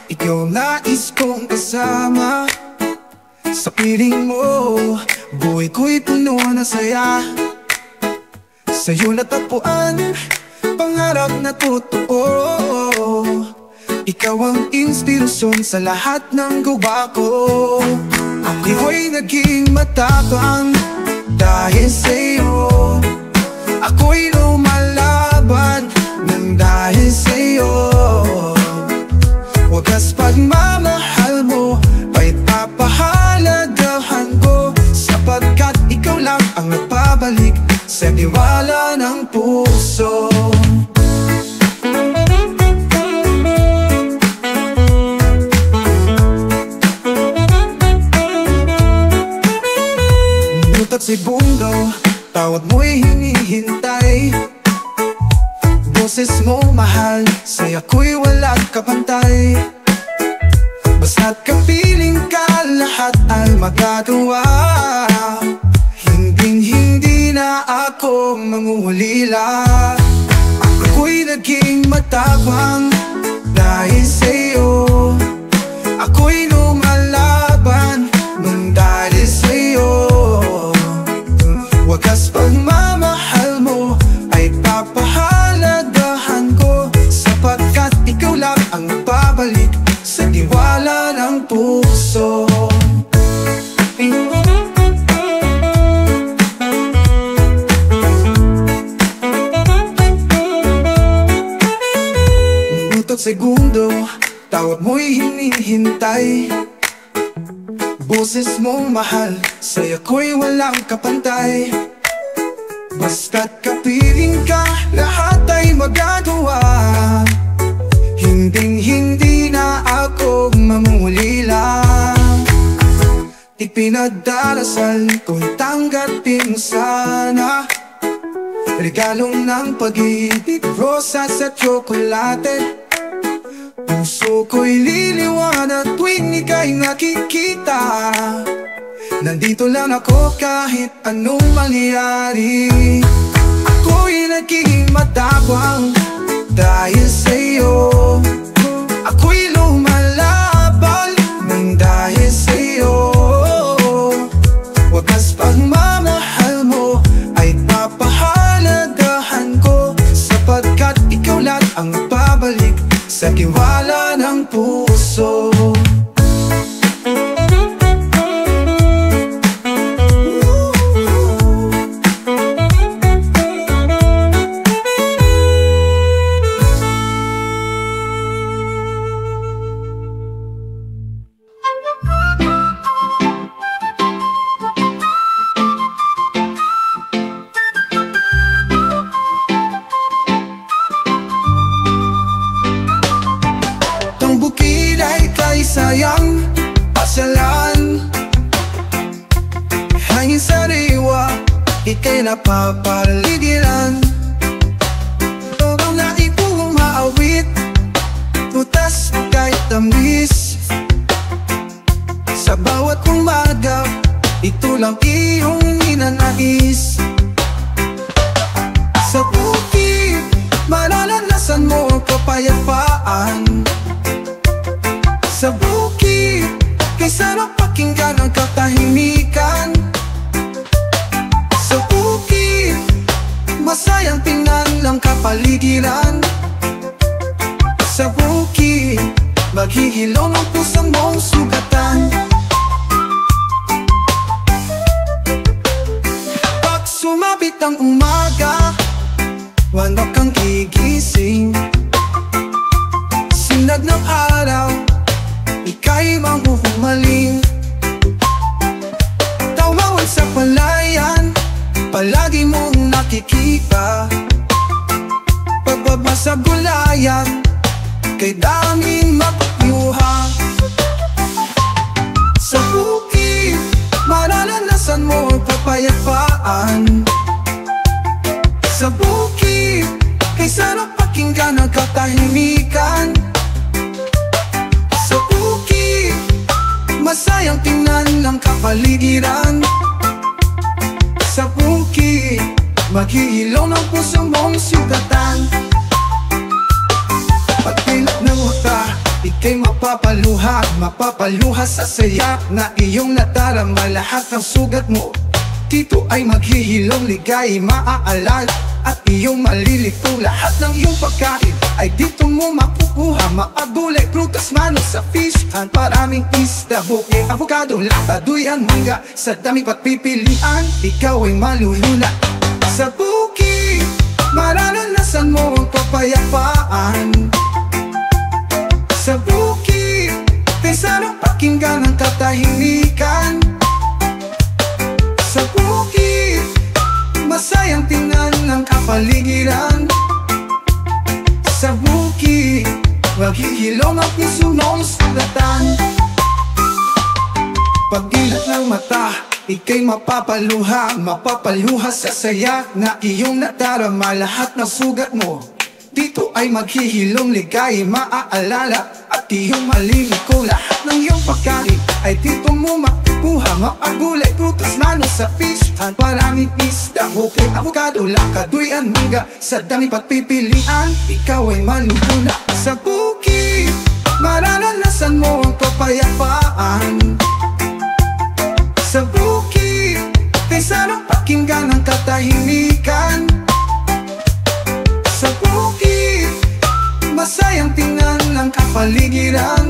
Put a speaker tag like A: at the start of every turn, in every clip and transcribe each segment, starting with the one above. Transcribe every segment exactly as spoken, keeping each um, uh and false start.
A: ikaw nais kong kasama. Sa piling mo, buhay ko'y puno na saya. Sa'yo natagpuan, pangarap na totoo. Ikaw ang inspirasyon sa lahat ng gawa ko. Ako'y naging matapang dahil sa'yo. Ako'y lumalaban nang dahil sa'yo. Wagas pagmamahal mo ay papahalagahan ko, sapagkat ikaw lang ang nagpabalik sa tiwala ng puso. Minuto't segundo, tawag mo'y hinihintay. Boses mo mahal, sa'y ako'y walang kapantay. Basta't kapiling ka, lahat ay magagawa. Hinding-hindi na ako mangungulila. Ako'y naging matapang dahil sa'yo. Ako'y lumalaban nang dahil sa'yo. Wagas pagmamahal mo ay papahalagahan ko, sapagkat ikaw lang ang nagpabalik sa tiwala ng puso. Minuto't segundo, tawag mo'y hinihintay. Boses mong mahal, sa'y ako'y walang kapantay. Basta't kapiling ka, lahat ay magagawa. Hinding-hindi na ako mangungulila. Ipinagdarasal ko'y tanggapin mo sana. Regalong ng pag-ibig, rosas at tsokolate. Puso ko'y liliwanag tuwing ika'y nakikita. Nandito lang ako kahit anong mangyari. Ako'y naging matapang dahil sa'yo. Ako'y lumalaban nang dahil sa'yo. Wagas pagmamahal mo ay papahalagahan ko, sapagkat ikaw lang ang pabalik sa tiwala ng puso. Sayang, pasyalan, hangin sariwa, ika'y napapaligiran. Tawag na ipong maawit, tutas kahit tamis. Sa bawat umaga, ito lang iyong ninanais. Sa bukid, mararanasan mo kapayapaan. Sa bukid, kay sarap pakinggan ang katahimikan. Sa bukid, masayang tingnan lang kapaligiran. Sa bukid, maghihilom ang pusang mong sugatan. Pag sumapit ang umaga, wala kang gigising. Sinag ng araw, ika'y manghuhumaling. Tawawan sa palayan, palagi mong nakikita. Pagbaba sa gulayan, kay daming magpapiyuha. Sa bukid, mararanasan mo ang kapayapaan. Sa bukid, kay sarap pakinggan ang katahimikan. Sa bukid, masayang tingnan lang kapaligiran. Sa bukid, maghihilom ng puso mong sugatan. Pagpilap ng mata, ika'y mapapaluha, mapapaluha sa saya na iyong nadarama. Lahat ng sugat mo dito ay maghihilom, ligay maaalala at iyong malilito. Lahat ng iyong pagkain ay dito mo makukuha. Mga gulay, prutas, manos sa fish pan, maraming isda, buke, avocado, labaduyan, mangga. Sa dami pagpipilian, ikaw ay malulula. Sa bukid, mararanasan mo ang kapayapaan. Sa bukid, may sarang pakinggan ang katahimikan. Sa bukid, masayang tingnan ng kapaligiran. Sa bukid, maghihilom ang puso mong sugatan. Pag-ilat ng mata, ika'y mapapaluha, mapapaluha sa saya na iyong nadarama. Lahat ng sugat mo dito ay maghihilom, ligay maaalala at iyong maliliko. Lahat ng iyong pagkain ay dito mo makukuha. Mga gulay, prutas, manos sa fish pan, maraming isda, buke, avocado, labaduyan, mangga. Sa dami pagpipilian, ikaw ay malulula. Sa bukid, mararanasan mo ang kapayapaan. Sa bukid, may sarang pakinggan ang katahimikan. Sa bukid, masayang tingnan ng kapaligiran.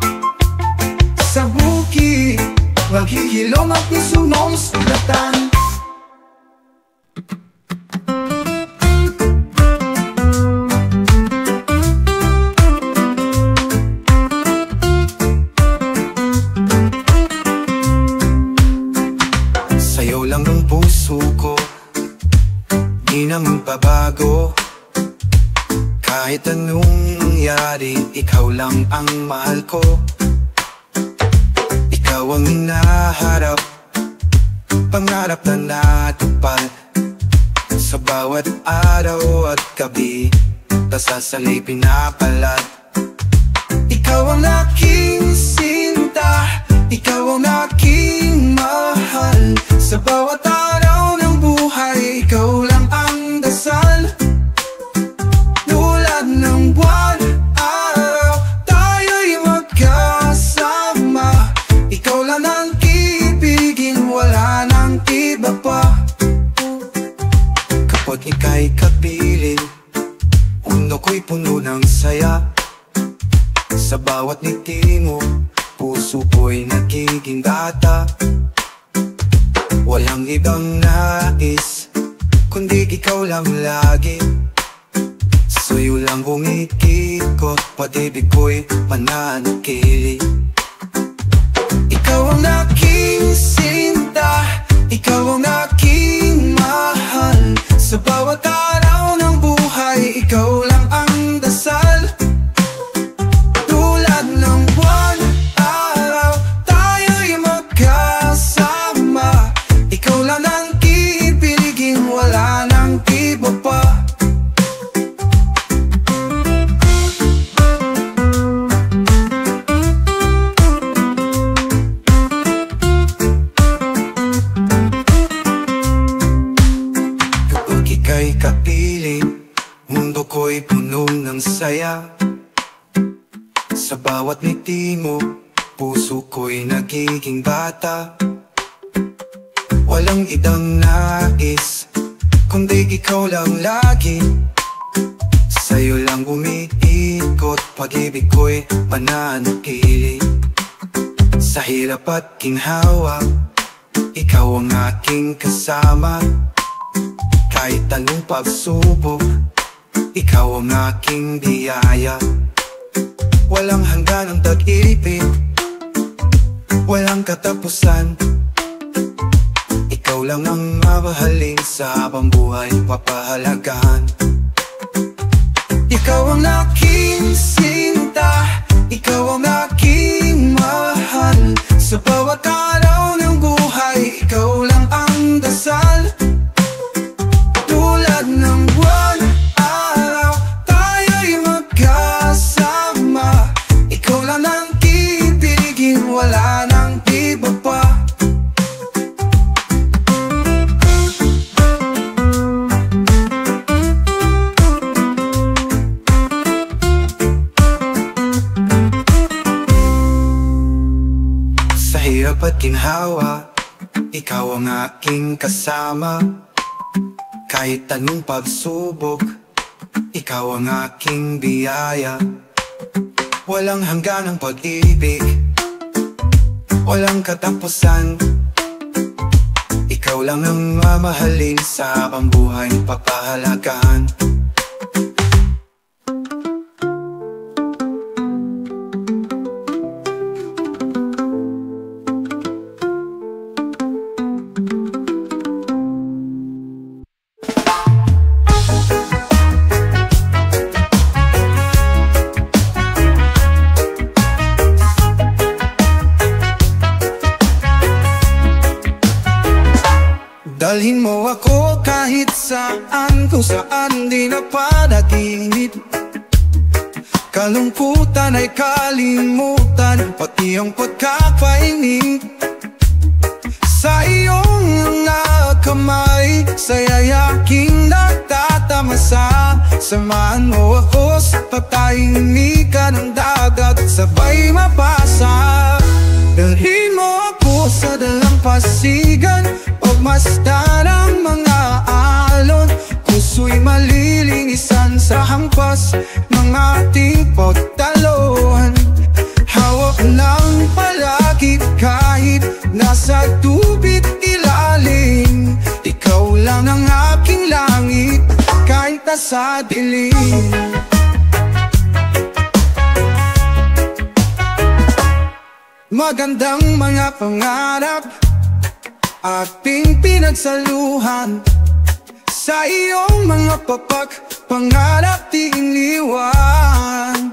A: Sa bukid, maghihilom ang puso mong sugatan. Sa'yo lang ang puso ko, di na magbabago. Kahit anong nangyari, ikaw lang ang mahal ko. Ikaw ang hinaharap, pangarap na natupad. Sa bawat araw at gabi, tasasalay pinapalad. Ikaw ang aking sinta, ikaw ang aking mahal. Sa bawat araw ng buhay, ikaw lang ang dasal. Tulad ng buwan, araw, tayo'y magkasama. Ikaw lang ang ibigin, wala nang iba pa. Kapag ika'y kapiling, mundo ko'y puno ng saya. Sa bawat ngiti mo, puso ko'y nagiging bata. Walang ibang nais, kundi ikaw lang lagi. Sa'yo lang umikikot, pag-ibig ko'y mananatili. Ikaw ang aking sinta, ikaw ang aking mahal. Sa bawat araw ng buhay, ikaw lang ang dasal. Tulad ng buwan, araw, tayo'y magkasama. Ikaw lang ang kipiligin, wala nang iba pa. Ika'y kapiling, mundo ko'y puno ng saya. Sa bawat ngiti mo, puso ko'y nagiging bata. Walang ibang nais, kundi ikaw lang lagi. Sa'yo lang umiikot, pag-ibig ko'y mananatili. Sa hirap at ginhawa, ikaw ang aking kasama. Kahit anong pagsubok, ikaw ang aking biyaya. Walang hanggan ang tag-ibig, walang katapusan. Ikaw lang ang mamahalin sa habang buhay, papahalagahan. Ikaw ang aking sinta, ikaw ang aking mahal. Sa bawat araw ng buhay, ikaw lang ang dasal. Tulad ng buwan, araw, tayo'y magkasama. Ikaw lang ang kipiligin, wala nang iba pa. hirap at ginhawa, ikaw ang aking kasama. Kahit anong pagsubok, ikaw ang aking biyaya. Walang hangganang pag-ibig, walang katapusan. Ikaw lang ang mamahalin sa habang buhay papahalagahan. Dalhin mo ako kahit saan, kung saan di napanaginip. Kalungkutan ay kalimutan, pati ang pagkakainip. Sa iyong mga kamay, sa yayaking nagtatamasa. Samahan mo ako sa patahimikan ng dagat, sabay mapasa. Dalhin mo ako sa dalampasigan, pagmasdan ang mga alon. Puso'y malilinisan sa hampas ng ating pagtalon. Hawak lang palagi kahit nasa tubig ilalim. Ikaw lang ang aking langit kahit nasa dilim. Magandang mga pangarap ating pinagsaluhan, sa iyong mga papak pangarap di iniwan.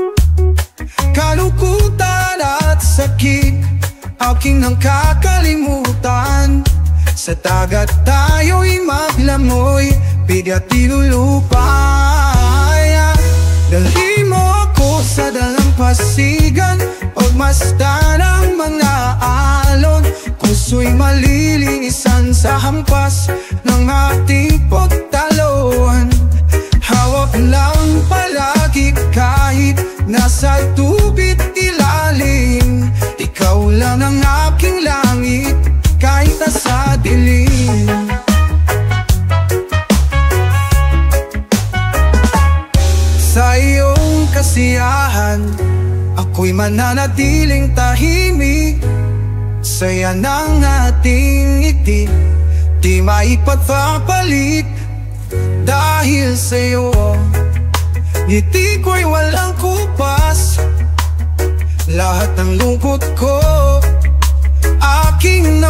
A: Kalungkutan at sakit aking nang kakalimutan. Sa dagat tayo'y maglamoy, bigat ilulupay. Dalhin mo ako sa dalampasigan, pagmasdan ang mga alon. Puso'y malilinisan sa hampas ng ating pagtalon. Hawak lang palagi kahit nasa tubig ilalim. Ikaw lang ang aking langit kahit nasa dilim. Sa iyong kasiyahan, ako'y mananatiling tahimik. Saya ng ating ngiti, di maipagpapalit. Dahil sa'yo, ngiti ko'y walang kupas. Lahat ng lungkot ko, aking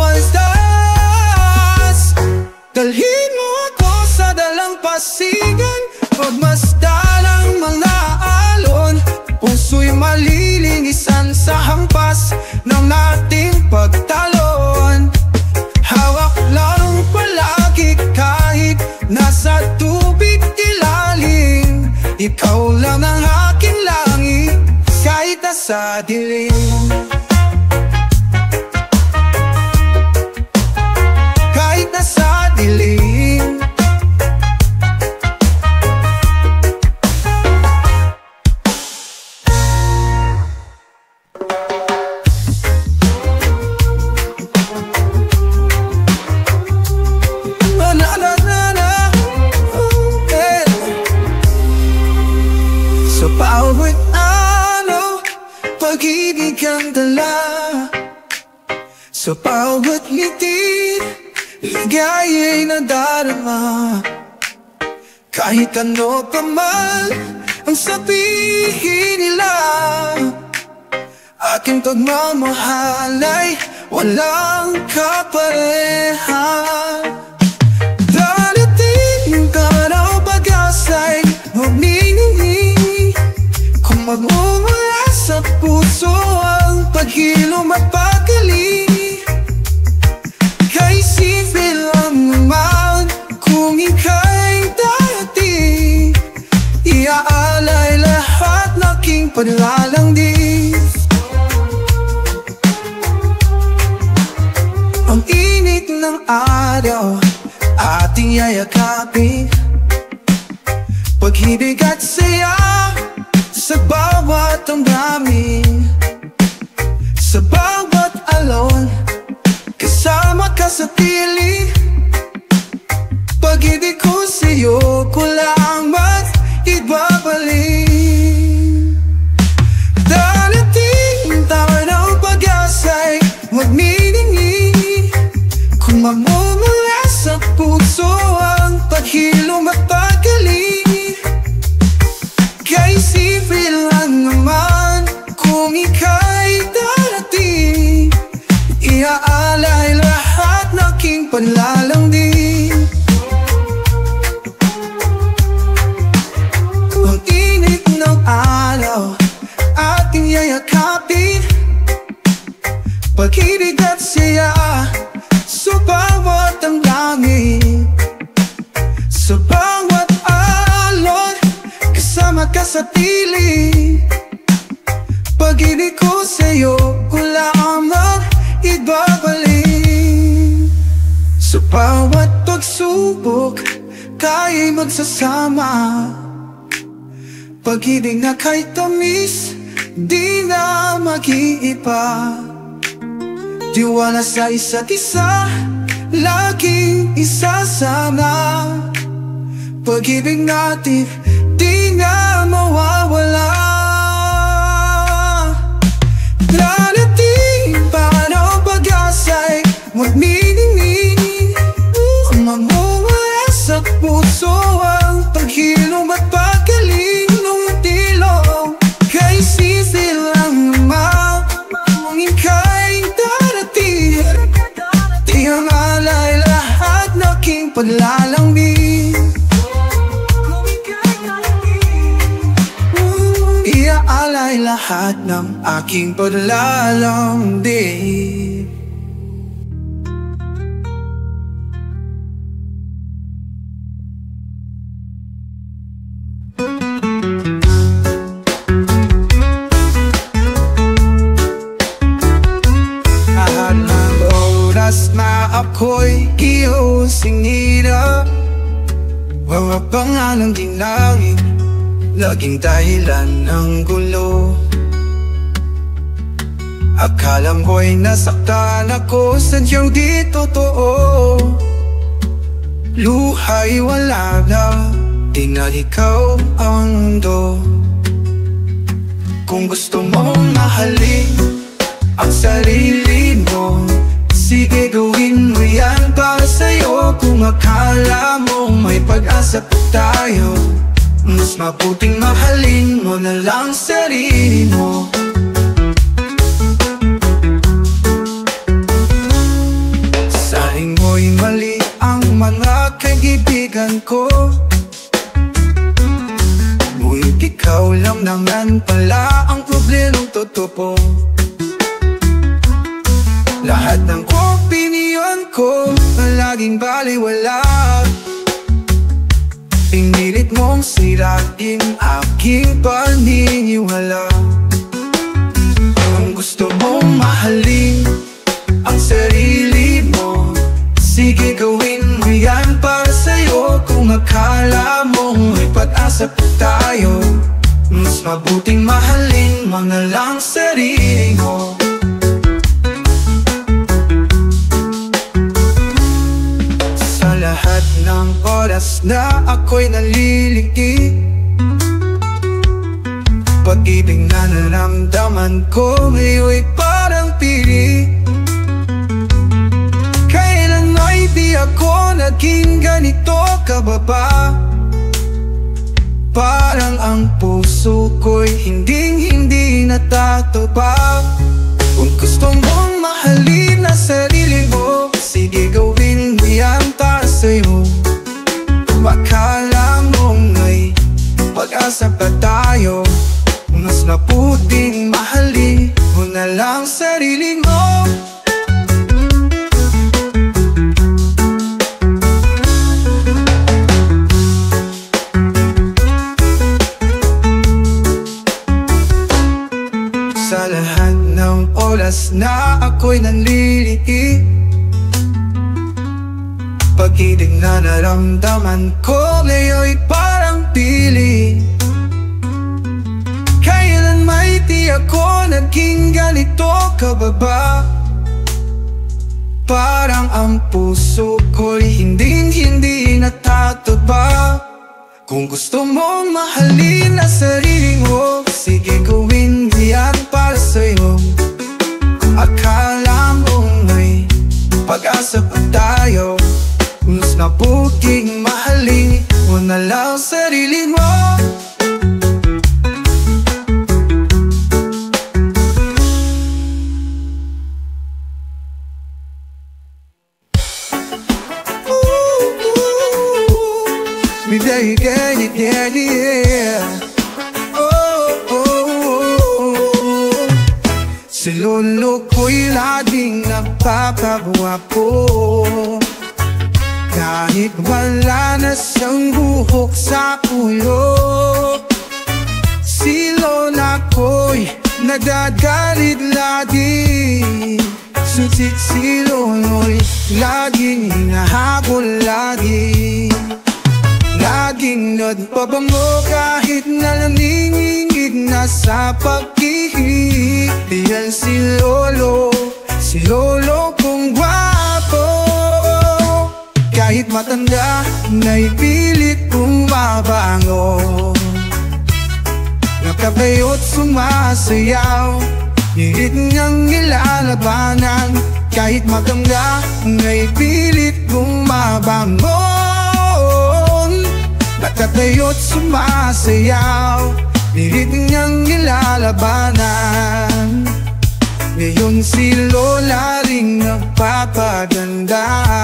A: nawawalas. Dalhin mo ako sa dalampasigan, pagmasdan ang mga alon. Puso'y malilinisan sa hampas ng ating pagtalon. Hawak lang palagi kahit nasa tubig ilalim. Ikaw lang ang aking langit kahit nasa dilim. Kahit nasa dilim. Bawat araw, pag-ibig ang dala. Sa bawat ngiti, ligaya'y nadarama. Kahit ano pa man ang sabihin nila, aking pagmamahal ay walang kapareha. Darating ka raw pag-asa'y humingi, magmumula sa puso ang paghilom at paggaling. Kay simple lang naman kung ika'y dati, iaalay lahat ng aking paglalangdi. Ang init ng araw ating yayakapin, pag-ibig at saya sa bawat damdamin, sa bawat panlalambing. Ang init ng araw ating yayakapin, pag-ibig at siya sa bawat ang langit, sa bawat alon, kasama ka sa piling. Pag-ibig ko sa'yo ko lamang ibabalik. Sa bawat pagsubok kaya'y magsasama, pag-ibig na kay tamis di na mag-iiba. Tiwala sa isa't isa laging isasama, pag-ibig natin di na mawawala. Darating para ang pag-asa'y magniningning, mamumula sa puso ang paghilom at paggaling ng dilo. Kay sisilang naman ang ika'y darating, di ang alay lahat na aking panlalambing. Iaalay lahat ng aking paglalambing. Lahat ng oras na ako'y iyong sinira, mga pangalang dinangin, laging dahilan ng gulo. Akala mo'y nasaktan ako, sadyang di totoo. Luha'y wala na, di na ikaw ang mundo. Kung gusto mong mahalin ang sarili mo, sige gawin mo yan para sa'yo. Kung akala mo may pag-asa pa tayo, mas mabuting mahalin mo na lang sarili mo. Saing mo'y mali ang mga kaibigan ko, ngunit ikaw lang naman pala ang problemang totoo. Lahat ng opinyon ko laging baliwala, pinilit mong sirain aking paniniwala. Kung gusto mong mahalin ang sarili mo, sige gawin mo yan para sa'yo. Kung akala mo may pag-asa pa tayo, mas mabuting mahalin mo na lang sarili mo. Sa lahat ng oras na ako'y naliliki, pag-ibig na naramdaman ko ngayon'y parang pili. Kailan ay di ako naging ganito kababa, parang ang puso ko'y hinding-hindi natatubag. Kung gusto mong mahalin na sarili mo, sige gawin mo yan para sa'yo. Akala mong may pag-asa pa tayo, mas mabuting mahalin mo na lang sarili mo. Sa lahat ng oras na ako'y nanliliit, pag-ibig na naramdaman ko ngayon'y parang pili. Kailan may di ako naging ganito kababa, parang ang puso ko'y hinding-hindi natatubag. Kung gusto mong mahalin ang sarili mo, sige gawin mo yan para sa'yo. Akala mo may pag-asa pa tayo, mas mabuting mahalin mo na lang sarili mo. Si lolo ko'y laging nagpapagwapo, kahit wala na siyang buhok sa ulo. Si lola ko'y nagagalit lagi, susit si lolo'y laging hinahabol lagi. Laging nagpabango kahit nalamingingig na sa pag-ibig. Diyan si lolo, si lolo kong gwapo. Kahit matanda, naipilit bumabango. Nakabayot sumasayaw, hirit niyang nilalabanan. Kahit matanda, naipilit bumabango. Nakatayo't sumasayaw, hirit niyang nilalabanan. Ngayon si lola ring nagpapaganda,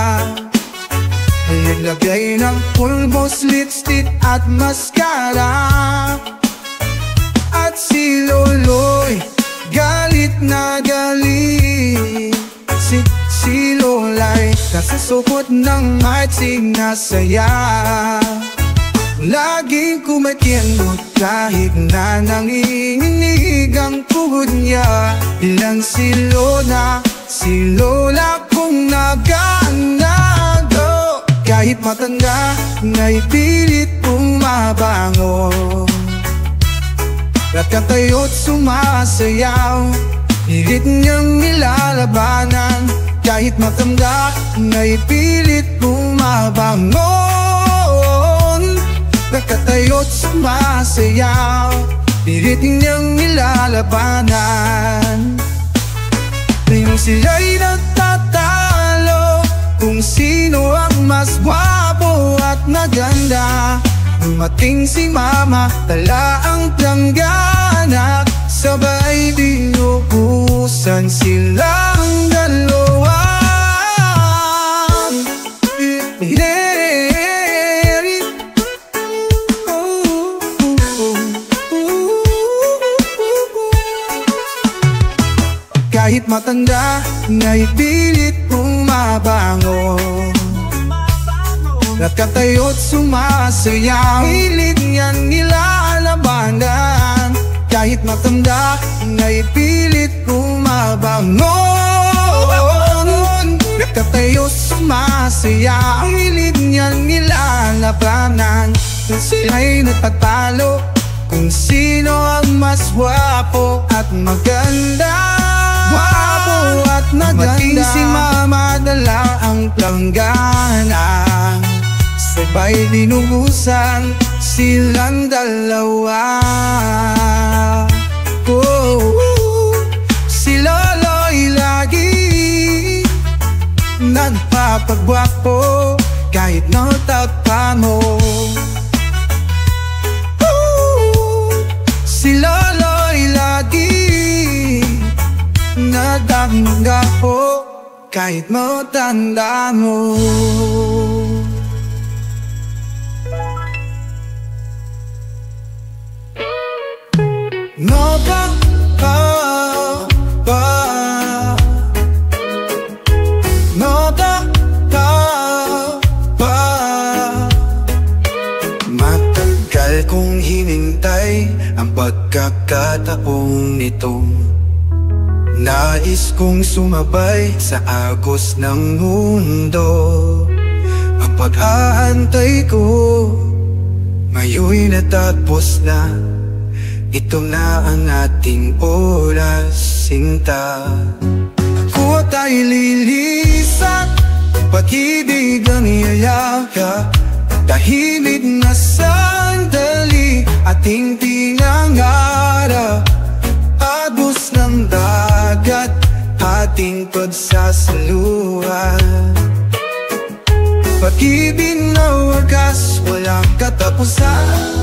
A: naglagay ng pulbos, lipstick at mascara. At si lolo'y galit na galit, Si, si lola'y kasasukot ng marching na saya. Laging kumakienot kahit na nanginginig ang tuhod niya. Ilang si lola, si lola kong naganago. Kahit matanda, naipilit bumabango. Nakatayo't sumasayaw, hirit niyang nilalabanan. Kahit matanda, naipilit bumabango. Nakatayo't sumasayaw, hirit niyang nilalabanan. Ngayon sila'y nagtatalo kung sino ang mas gwapo at maganda. Dumating si mama, tala ang planggana, sabay dinubusan silang dalawa. Kahit matanda, naipilit bumabango. Nakatayo't sumasayaw, hilit niyan nilalabanan. Kahit matanda, naipilit bumabango. Nakatayo't sumasayaw, hilit niyan nilalabanan. Sila'y nagpatalo kung sino ang mas gwapo at maganda. Gwapo at maganda. Dumating si mama, dala ang planggana, sabay dinubusan silang dalawa. Oh, si lolo'y lagi nagpapagwapo kahit natapa mo. Oh, si lolo'y lagi nagpapagwapo kahit matanda mo. No pa, pa, pa. No pa, pa, pa. Matagal kong hinintay ang pagkakataong nito. Nais kong sumabay sa agos ng mundo. Ang pag-aantay ko ngayon'y natapos na. Ito na ang ating oras, sinta. Ako ta'y lilisan, pag-ibig ang iyayaka. Tahimik na sandali, ating pinangarap. Agos ng dagat, ating pagsasaluhan. Pag-ibig na wagas, walang katapusan.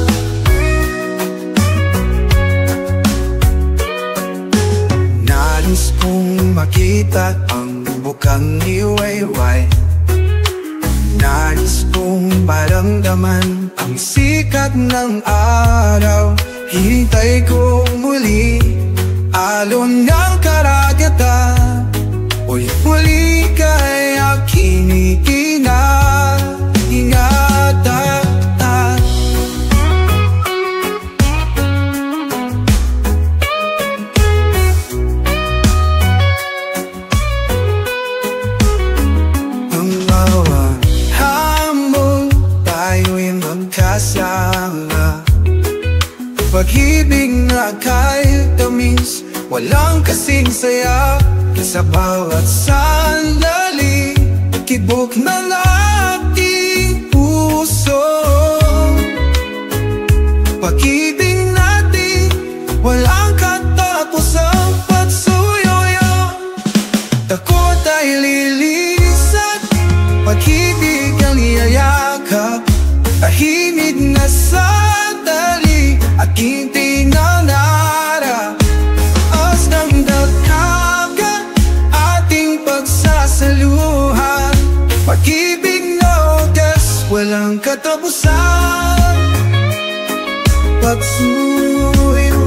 A: Nais kong makita ang bukang iwayway. Nais kong maramdaman ang sikat ng araw. Hintay ko muli alon ng karawan. walang kasing saya. Sa bawat sandali, kibok ng ating puso. Pag-ibig natin, walang katapusang pagsuyoyo. Takot ay lilisan, pag-ibig ang iyayakap. Tahimik na sandali, aking pinangarap. As ng dagkagan, ating pagsasaluhan. Pag-ibig na oras, walang katapusan. Pagsuyo.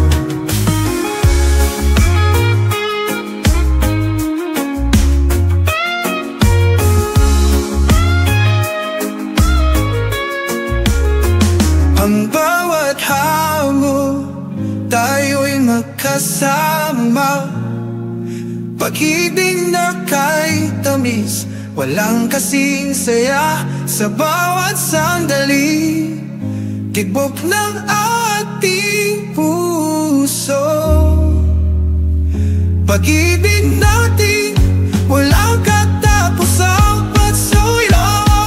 A: Ang bawat hamon, tayo'y magkasama. Pag-ibig na kay tamis, walang kasing saya. Sa bawat sandali, tibok ng ating puso. Pag-ibig natin, walang katapusang pagsuyo.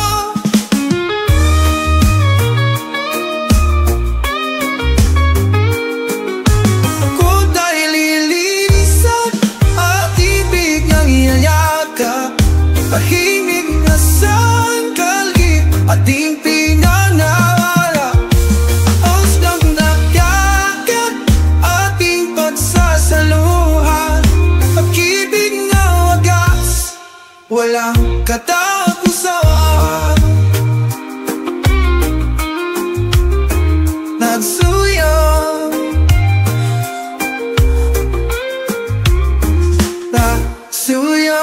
A: Kung tayo lilisan, at ibig ng iyayakap. Tahimik na sandali, ating pinangarap. Os ng nagyagat, ating pagsasaluhan. Pag-ibig na wagas, walang katapusan. Nagsuyo, nagsuyo.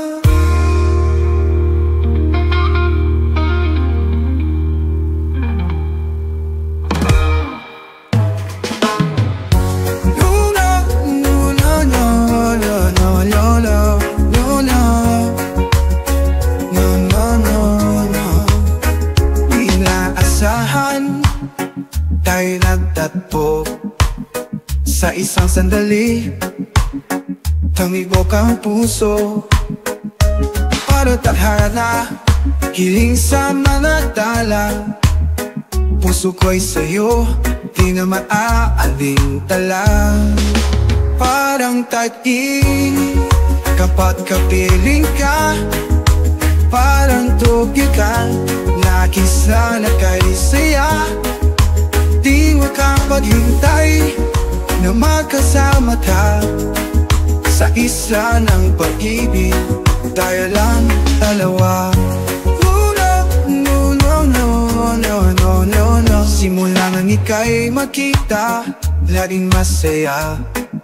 A: Tayo nagtatpo sa isang sandali. Tumibok ang puso para tadhana, hiling sa manadala. Puso ko'y sa'yo, di na maaalintala. Parang tag-init kapag kapiling ka. Parang tugikan, nakisa na kay saya. Di makapaghintay na magkasama ka sa isa ng pag-ibig. Tayo lang dalawa. No, no, no, no, no, no, no, no. Simula nang ika'y makita, laging masaya.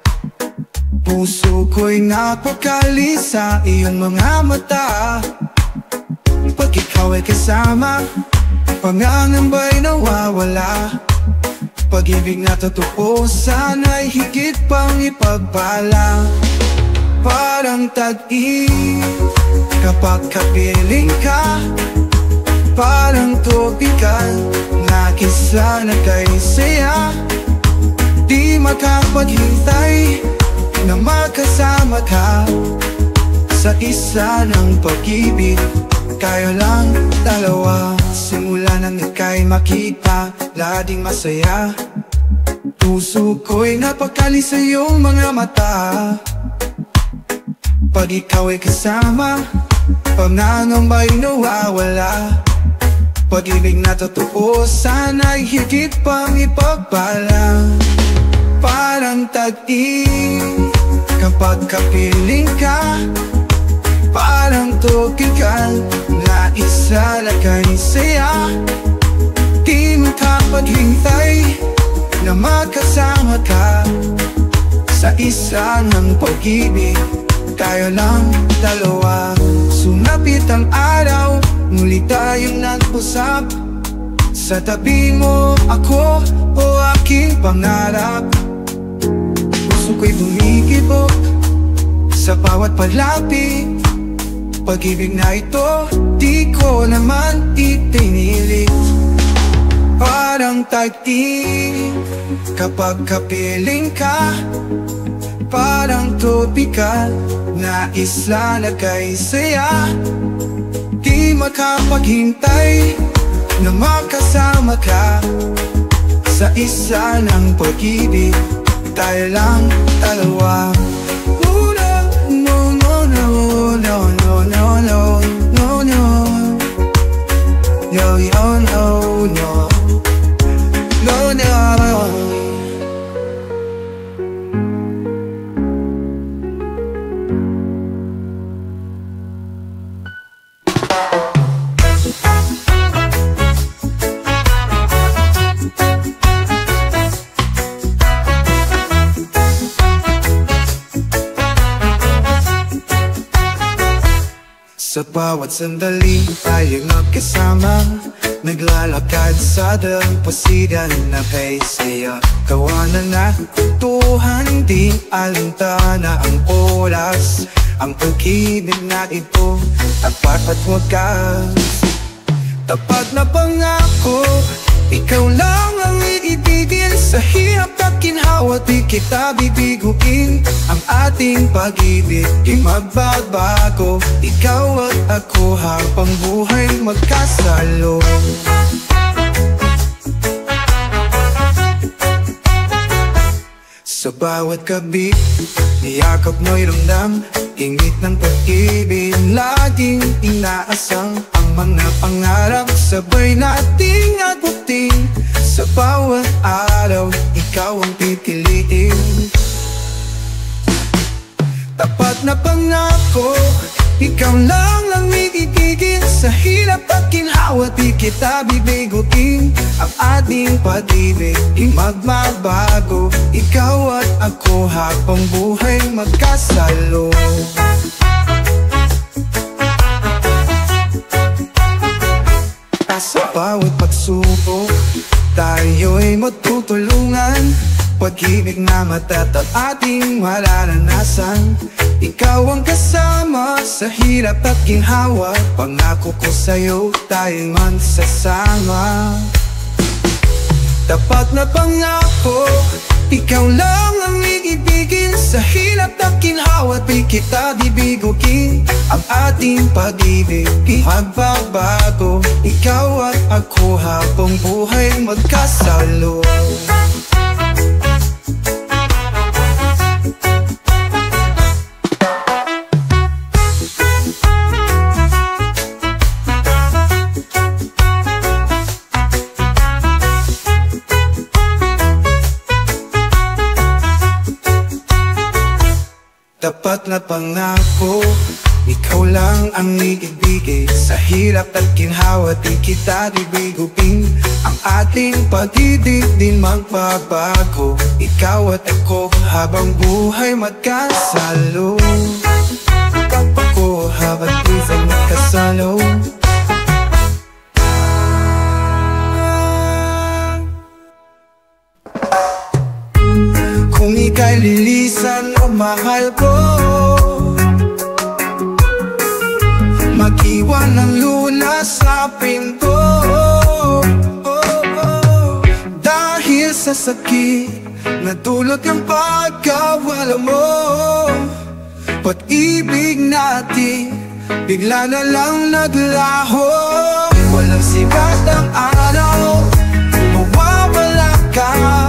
A: Puso ko'y napakali sa iyong mga mata. Pag ikaw ay kasama, pangangamba'y nawawala. Pag-ibig na totoo, sana'y higit pang ipagpala. Parang tag-init kapag kapiling ka. Parang tubigan, nakisa na kay saya. Di makapaghintay na magkasama ka sa isa ng pag-ibig. Tayo lang dalawa. Simula nang ika'y makita, laging masaya. Puso ko'y napakali sa iyong mga mata. Pag ikaw ay kasama, pangangamba'y nawawala. Pag-ibig na totoo, sana'y higit pang ipagpala. Parang tag-init kapag kapiling ka. Parang tugigan, naisa na kay saya. Di makapaghintay na magkasama ka sa isa ng pag-ibig. Tayo lang dalawa. Sumapit ang araw, muli tayong nag-usap. Sa tabi mo ako o aking pangarap. Puso ko'y bumikibok sa bawat palapit. Pag-ibig na ito, di ko naman itinilit. Parang tag-init kapag kapiling ka. Parang tropikal na isla na kay saya. Di makapaghintay na makasama ka sa isa ng pag-ibig. Tayo lang dalawa. Oh, no, no, no, no, no, no, no, no, no, no. Yo, yo, no, no, no, no. Sa bawat sandali tayong magkasama, naglalakad sa dalampasigan na kay saya. Kawanan na kutuhan, di alintana ang oras. Ang pag-ibig na ito, tapat at wagas. Tapat na pangako, ikaw lang ang iibigin. Sa hirap at ginhawa, di kita bibiguin. Ang ating pag-ibig, di magbabago. Ikaw at ako habang buhay magkasalo. Sa bawat gabi, niyakap mo'y ramdam, ingit ng pag-ibig. Laging inaasang ang mga pangarap, sabay nating abutin. Sa bawat araw, ikaw ang pipiliin. Tapat na pangako, ikaw lang ang iibigin. Sa hirap at ginhawa, di kita bibiguin. Ang ating pag-ibig, di magbabago. Ikaw at ako habang buhay magkasalo. Sa bawat pagsubok, tayo'y magtutulungan. Pag-ibig na matatag ating mararanasan. Ikaw ang kasama sa hirap at ginhawa. Pangako ko sa'yo, tayo'y magsasama. Tapat na pangako, ikaw lang ang iibigin. Sa hirap at ginhawa, di kita bibiguin. Ang ating pag-ibig, di magbabago. Ikaw at ako habang buhay magkasalo. Tapat na pangako, ikaw lang ang iibigin. Sa hirap at ginhawa, di kita bibiguin. Ang ating pag-ibig din magbabago. Ikaw at ako habang buhay magkasalo. Ako habang buhay magkasalo. Kung ika'y lilisan o mahal ko, mag-iwan ng lunas sa pinto. oh, oh. Dahil sa sakit na dulot ng pagkawala mo, pag-ibig natin bigla na lang naglaho. Walang sikat ang araw, mawawala ka.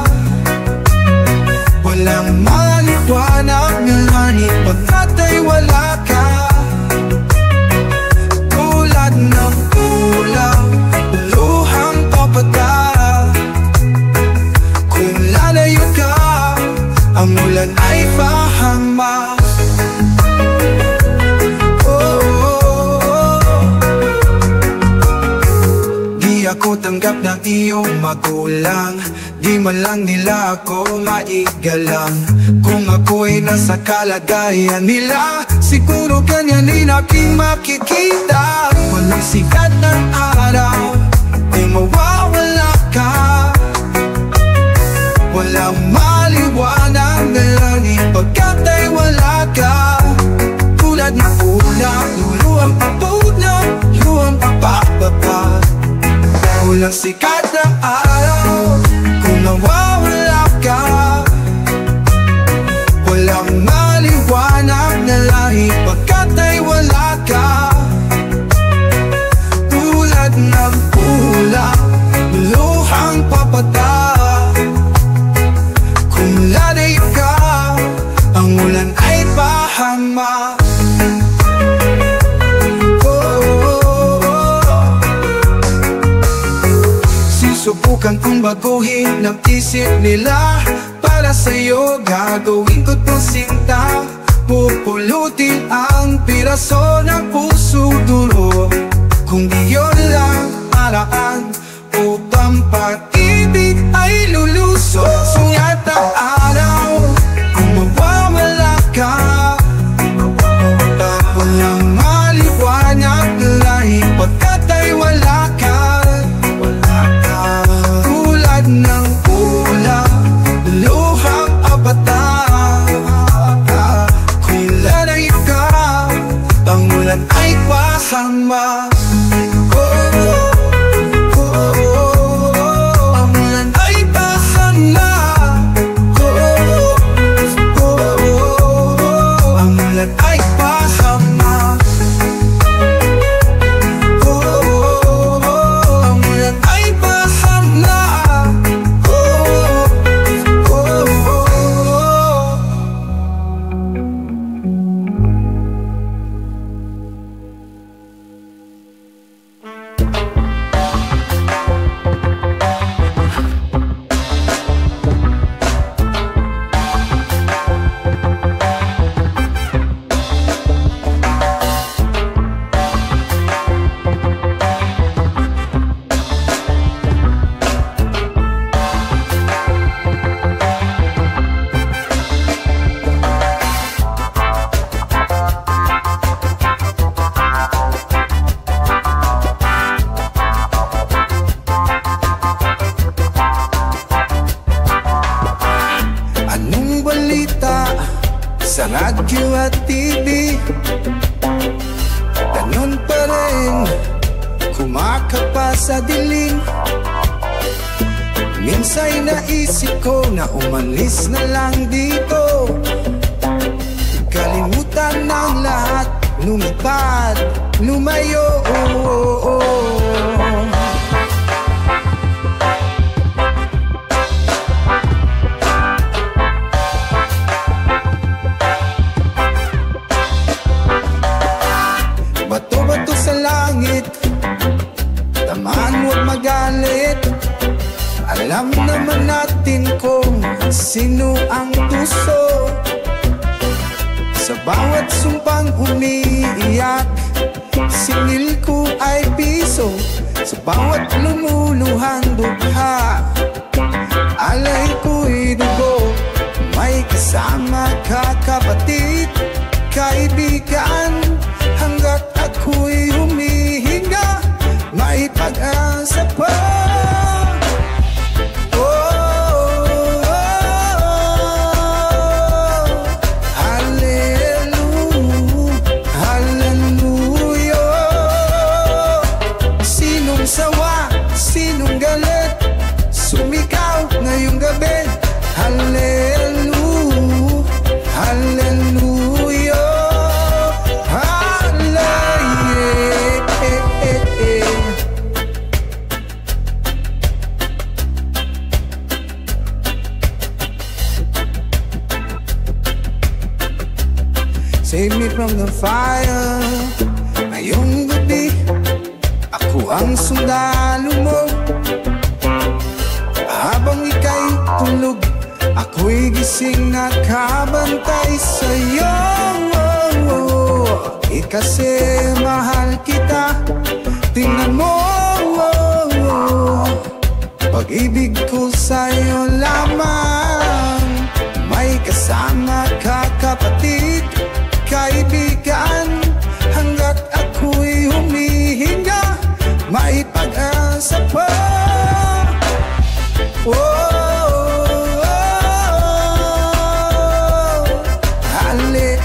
A: Walang maliwanag ng langit pagkat ay wala ka. Tulad ng ulam, luhang papata. Kung lalayo ka, ang ulan ay pahama. oh, oh, oh. Di ako tanggap ng iyong magulang. Di man lang nila ako maigalang. Kung ako'y nasa kalagayan nila, siguro ganyanin aking makikita. Walang sikat ng araw, di mawawala ka. Walang maliwanag na langit pagkat ay wala ka. Tulad ng ulam, luluwang papunan, luwang papapapa. Walang sikat ng araw, kung nawawala ka. Walang mahama. Susubukan kong baguhin ang isip nila. Para sa'yo gagawin ko to sinta. Pupulutin ang piraso ng puso dulo. Kung di yun lang paraan upang pag-ibig ay lulusot. Sunyat ang araw kung mawawala ka. Walang maliwanag lahi pagkat ay wala ka. Tulad ng ulang luhang abata. Kung ilan ay ikaw, ang ulan ay pasama. Sa radyo at T V, ganun pa rin, kumakapa sa dilim. Minsa'y naisip ko na umalis na lang dito. Kalimutan ng lahat, lumipad, lumayo. Bato-bato sa langit, tamaan huwag magalit. Alam naman natin kung sino ang tuso. Sa bawat sumpang umiiyak, singil ko ay piso. Sa bawat lumuluhang dukha, alay ko'y dugo. May kasama ka kapatid, kaibigan. Hanggat ako'y humihinga, may pag-asa pa. Oh, oh, oh. Hallelujah, hallelujah. Sinong sawa, sinong galit, sumigaw ngayong gabi. Hallelujah, hallelujah. Save me from the fire. Ngayong gabi, ako ang sundalo mo. Habang ika'y tulog, ako'y gising na kabantay sa'yo. Eh kasi mahal kita, tingnan mo. Pag-ibig ko sa'yo lamang. May kasama ka kapatid, kaibigan. Hanggat ako'y humihinga, may pag-asa pa. Oh, oh, oh, oh. Hallelujah.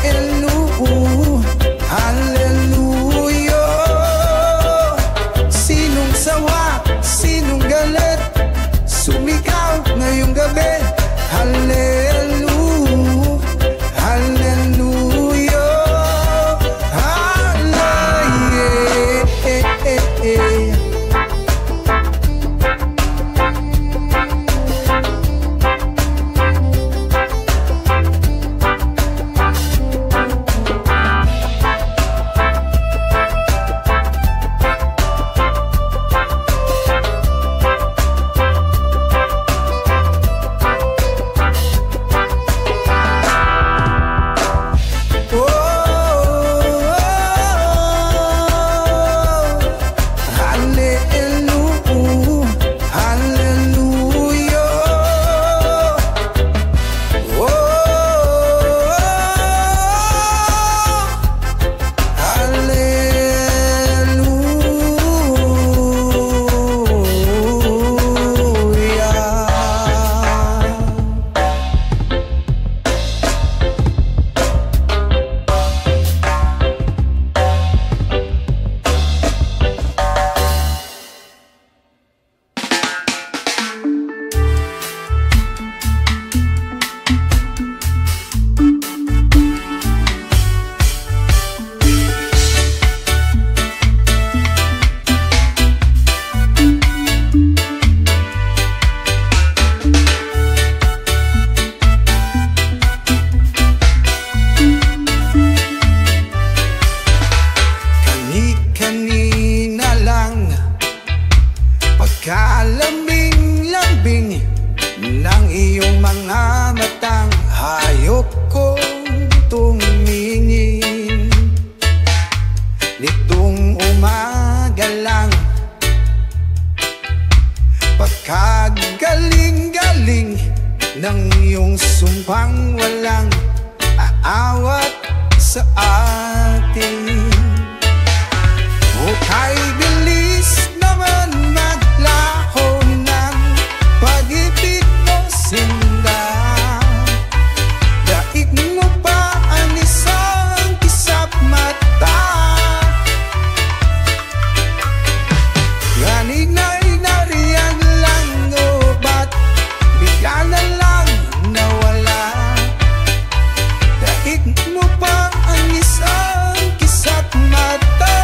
A: sa atin. O kay bilis naman maglaho ng pag-ibig mo sinda. Daig mo pa ang isang kisap mata. Ganina'y nariyan lang o ba't bigla na lang nawala? Daig mo pa ang isang kisap mata.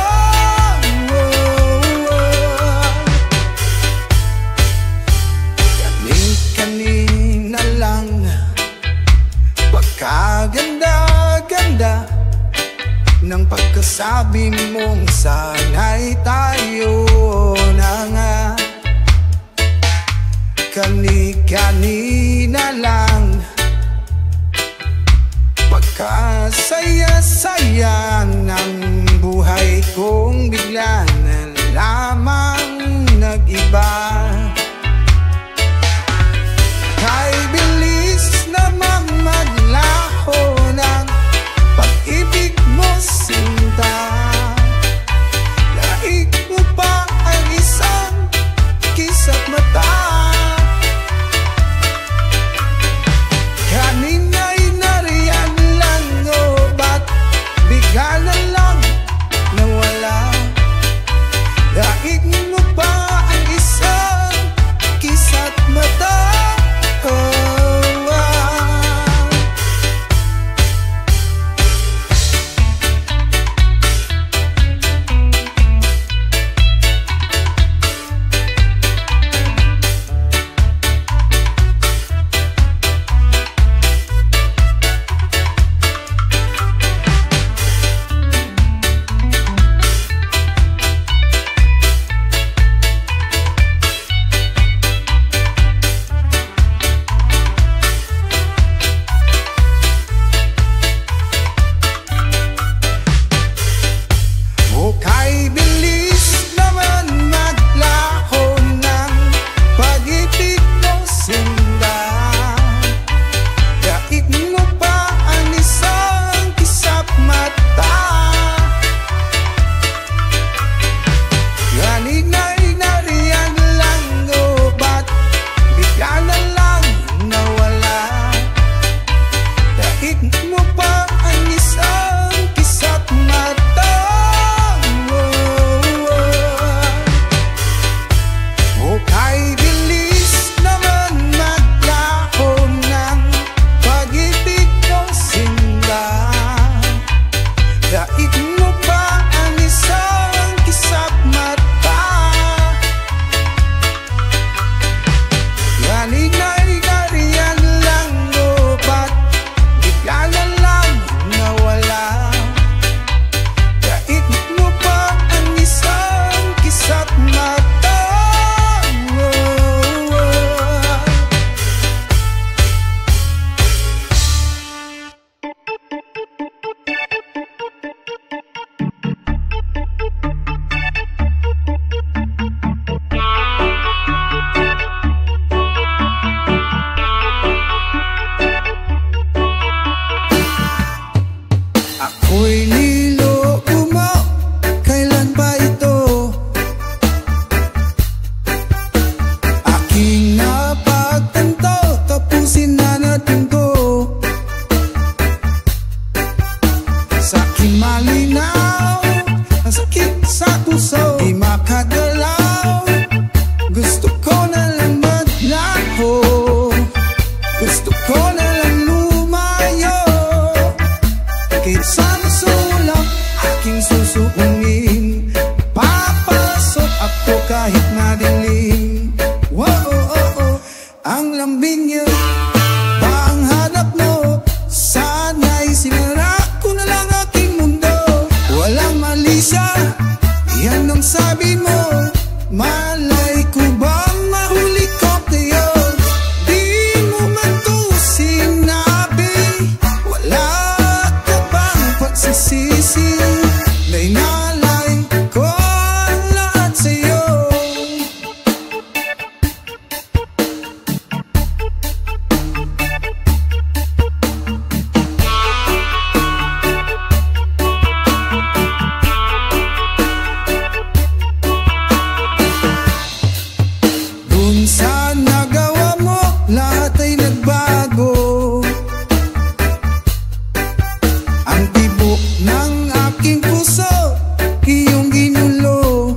A: Kani-kanina lang pagkaganda-ganda ng pagkasabi mong sana'y tayo na nga. Kani-kanina lang pagkasaya-saya ng buhay kong bigla na lamang nag-iba. Kay bilis namang maglaho ng pag-ibig mo sinta. Daig mo pa ang isang kisap mata. Kanina'y nariyan lang o ba't bigla na lang nawala? Daig mo pa ang isang kisap mata. Ako'y niloko mo, kailan ba ito? Aking napagtanto, tapusin na natin to. Sa aking malinaw, ang sakit sa puso, di makagalaw. Gusto ko na lang maglaho, gusto ko na lang lumayo. Kahit saan sulak aking susuungin, papasok ako kahit madilim. Wow, oh, oh, oh. Ang lambing niya ba ang hanap mo? Sana'y sinara ko na lang aking mundo. Walang mali siya, yan ang sabi mo. Malay ko bang mahuli ko tayo? Di mo man to sinabi, wala ka bang pagsisisi? Na'y nalay tibok ng aking puso, iyong ginulo.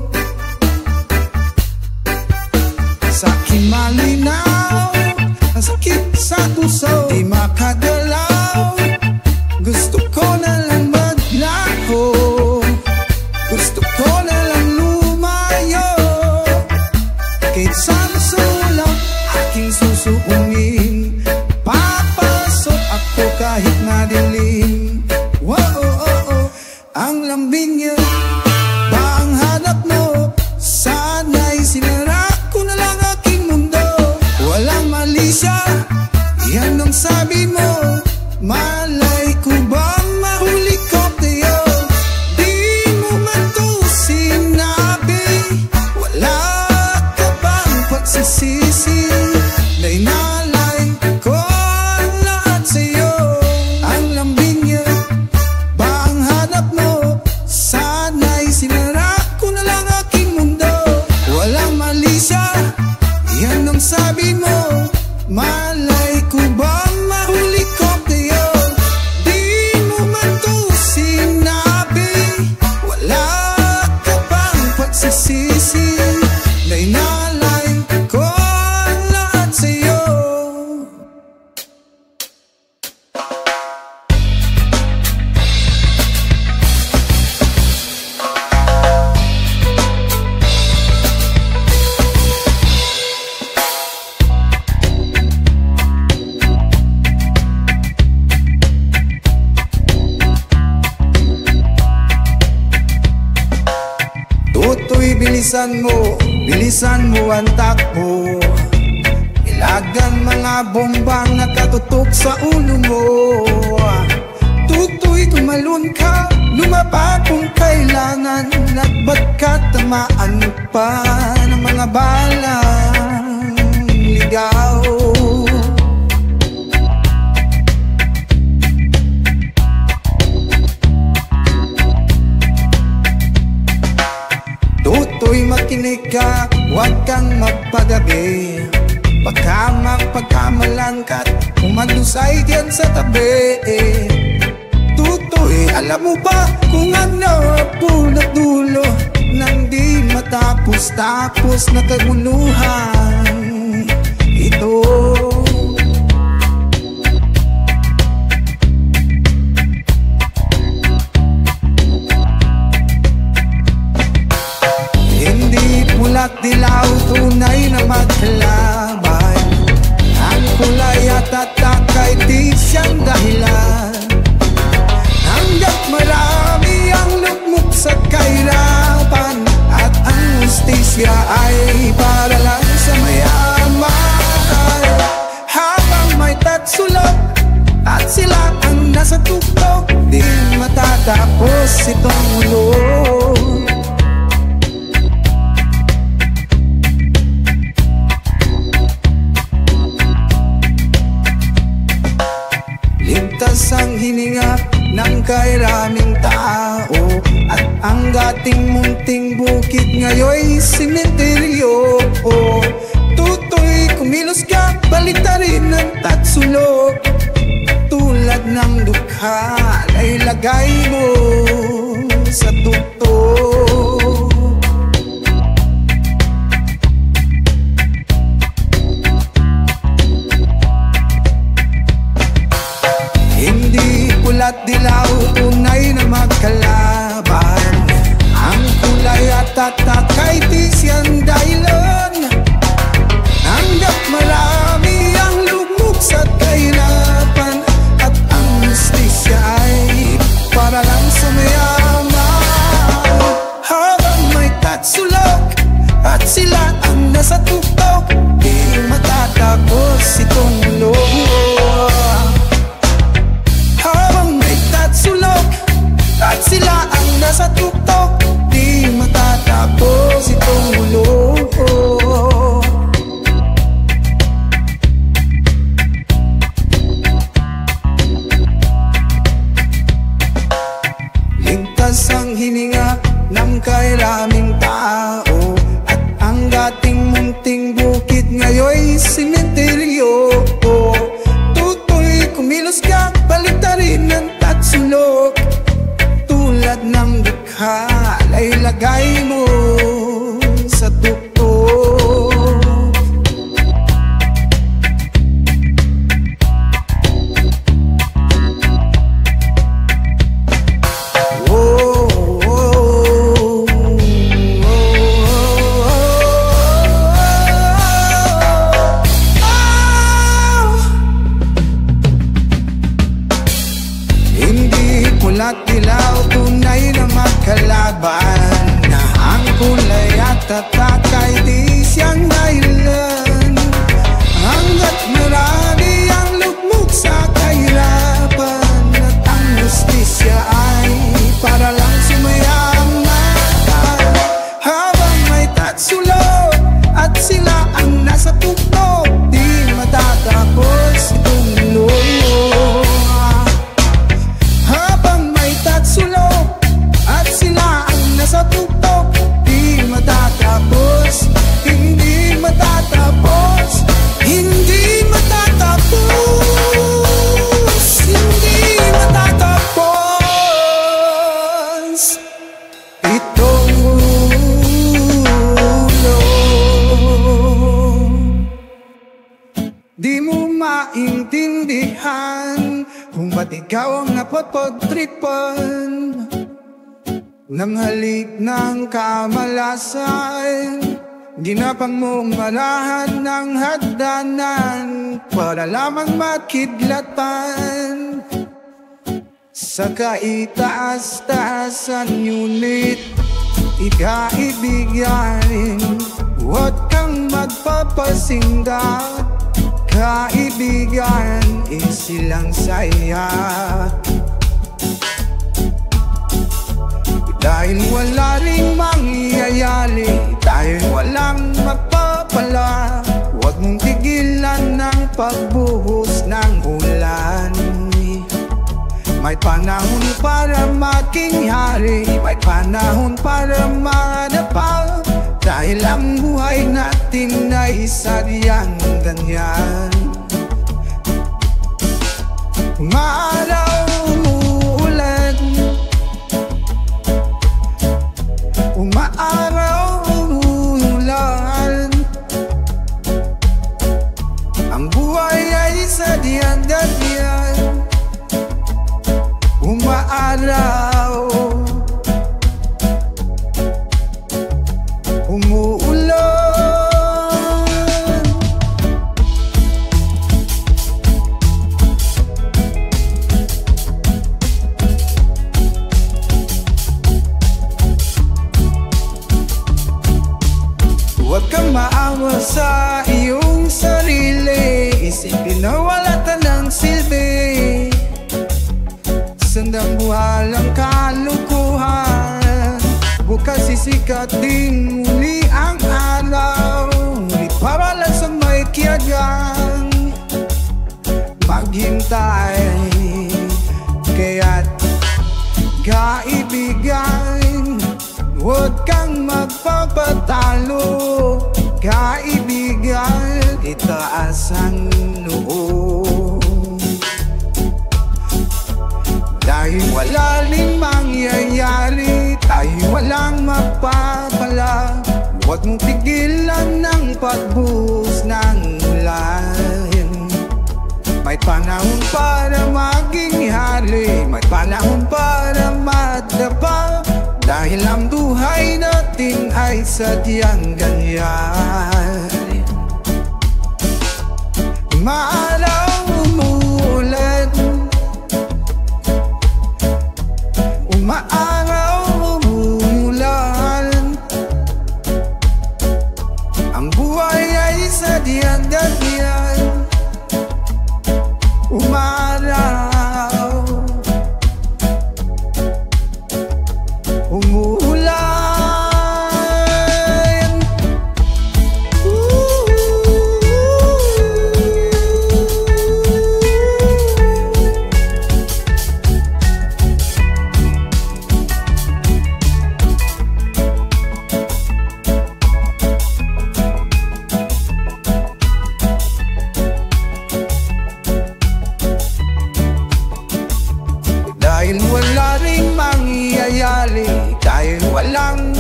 A: Sa aking malinaw, ang sakit sa puso, di makagalaw. Gusto ko na lang maglaho, gusto ko na lang lumayo. Kahit saan sulong aking susuungin, papasok ako kahit madilim. Wow, oh, oh, oh. Ang lambing niya ba ang hanap mo? Sana'y sinara ko na lang aking mundo. Walang mali siya, yan ang sabi mo. Malay ko bang mahuli ko tayo? Di mo man to sinabi, wala ka bang pagsisisi? Na inalay ko ang lahat sa'yo. Ang lambing niya ba ang hanap mo? Sana'y sinara ko na lang aking mundo. Walang mali siya, yan ang sabi mo. Malay ko bang mahuli ko tayo? Di mo man to sinabi, wala ka bang pagsisisi? Na inalay ko ang lahat sa'yo. Tutoy, bilisan mo, bilisan mo ang takbo. Ilagan mga bombang nakatutok sa ulo mo. Tutoy, tumalon ka, lumapa kung kailangan. Nagbat ka, tamaan pa ng mga balang ligaw. Tutoy, makinig ka, huwag kang magpagabi. Baka magpagkamalan ka't umadusay diyan sa tabi. Tutoy, alam mo ba kung ano punot dulo nang di matapos-tapos na kaguluhan ito? Pula't dilaw, tunay na magkalaban. Ang kulay at atakay di siyang dahilan. Hanggat marami ang lugmok sa kahirapan, at ang justisya ay para lang sa mayaman. Habang may tatsulok at sila ang nasa tuktok, di matatapos itong mulo. Ligtas ang hininga ng kairaming tao, at ang dating munting bukid ngayon'y simenteryo. Tutoy, kumilos ka, baliktarin ang tatsulok. Tulad ng dukha ay lagay mo sa tuktok. Hindi pula't dilaw, tunay na magkalaban. Ang kulay at tatakay di siyang dahilan. Hanggat marami ang lugmok sa kahirapan, at ang justisya ay para lang sa mayaman. Habang may tatsulok at sila ang nasa tuktok, di matatapos itong mulo. Habang may tatsulok at sila ang nasa tuktok, di matatapos itong mulo. Ligtas ang hininga ng kairaming tao, at ang dating munting bukid ngayon'y simenteryo. Tutoy, kumilos ka, baliktarin ang tatsulok. mahal ay lagay mo sa tukto.
B: At ilaw, tunay na magkalaban, na ang kulay at tatak ay di siyang dahilan. Hanggat marami ang lugmok sa kahirapan, at ang justisya ay para lang sumayaman. Habang may tatsulog at sila ang nasa tuktok, di matatapos itong mundo. Sulok at sila ang nasa tuktok, di matatapos, hindi matatapos, hindi matatapos, hindi matatapos itong ulo. Di mo maintindihan kung ba't ikaw ang napapagtripan ng halik ng kamalasan. Ginapang mong marahan ng hagdanan para lamang makidlatan sa kaitaas-taasan. Ngunit ikaibigan, huwag kang magpapasindak. Kaibigan, isilang saya. Dahil wala ring mangyayari, dahil walang mapapala, huwag mong tigilan ng pagbuhos ng ulan. May panahon para maging hari, may panahon para madapa, dahil ang buhay natin ay sadyang ganyan. Umaraw, umuulan, umaaraw, umuulan, ang buhay ay sadyang ganyan. Umaaraw, umuulan. Huwag kang maawa sa iyong sarili, isipin na wala tanang silbi. Sandang buhalang kalukuhan, bukas sisikat din muli ang araw. Ngunit para lang sa may kiyagang maghintay, kaya't kaibigan, huwag kang magpapatalo. Kaibigan, itaas ang loob, dahil wala rin mangyayari, tayo walang mapapala. Huwag mong tigilan ng pagbuhos ng ulan. May panahon para maging hari, may panahon para madapa, dahil ang buhay natin ay sadyang ganyan. Maaraw, umuulan, umaaraw, umuulan, ang buhay ay sadyang ganyan. Umaraw, umuulan.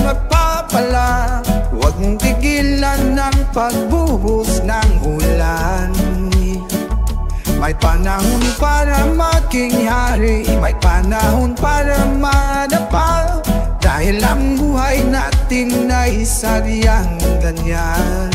B: magpapala. Huwag mong tigilan ng pagbuhos ng ulan. May panahon para maging hari, may panahon para madapa, dahil ang buhay natin ay sadyang ganyan.